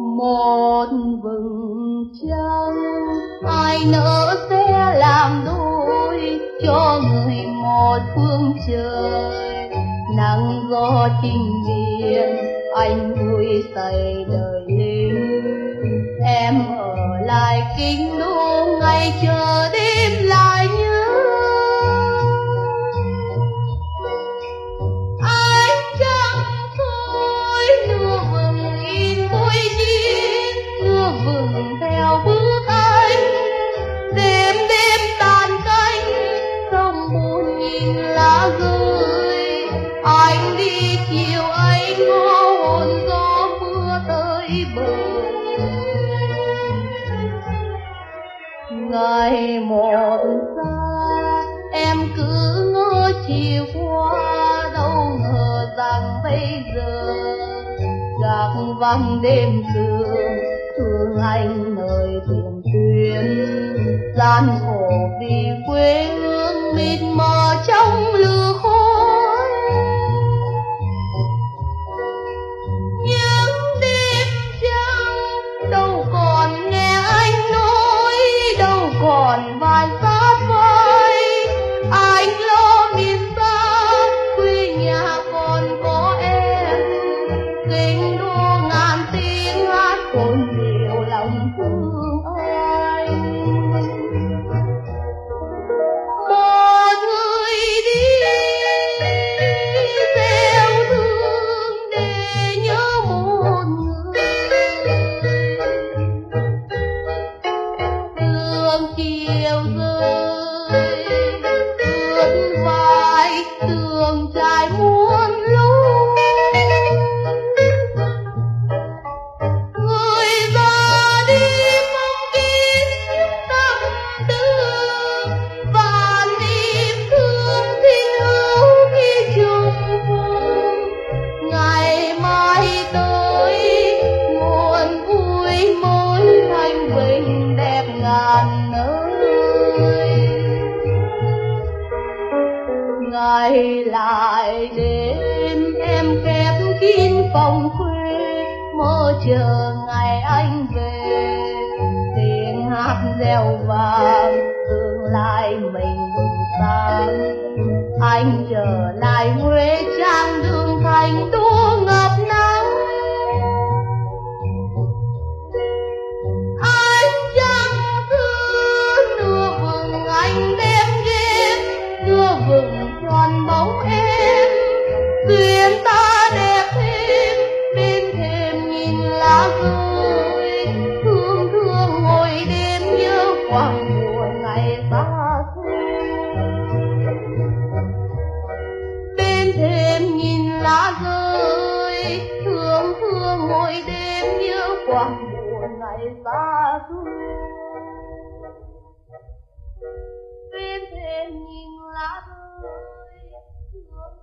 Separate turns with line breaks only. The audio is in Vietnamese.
một vầng trăng ai nỡ sẽ làm đôi cho người một phương trời. Nắng gió trình biển anh vui say đời lính, em ở lại kinh đô ngày chờ đêm lại nhớ. Ánh trăng thôi nửa vầng in môi chi, nửa vầng theo bước anh. Đêm đêm tàn cánh sông buồn nhìn lá rơi, anh đi chiều ấy có hồn gió mưa tới bờ. Ngày một xa em cứ ngỡ chiều qua, đâu ngờ rằng bây giờ gác vắng đêm sương thương anh nơi tiền tuyến. Gian khổ vì quê hương mịt mờ trong lửa khói. Những đêm trăng đâu còn nghe anh nói, đâu còn vai sát vai. Anh lo miền xa quê nhà còn có em, kinh đô ngàn tiếng hát cồn dịu lòng thương anh. Một người đi gieo thương để nhớ một người, sương chiều rơi ướt vai sương trải muôn lối. Người ra đi phong kín tâm tư, và niềm thương thiếu khi chung vui. Ngày mai tới nguồn vui mới thanh bình đẹp ngàn nơi. Ngày lại đêm em khép kín phòng khuê, mơ chờ ngày anh về. Tiếng hát reo vang tương lai mình bừng sáng. Anh trở lại Huế trang đường thành đô ngập nắng. Ánh trăng thương nửa vầng anh đêm đêm, nửa vầng tròn bóng em. Duyên ta đẹp thêm bên thềm nhìn lá rơi, thương thương ngồi đêm nhớ quang buồn ngày xa xôi. Bên thềm nhìn lá rơi, thương thương ngồi đêm nhớ quang buồn ngày xa xôi. Bên thềm nhìn lá rơi, thương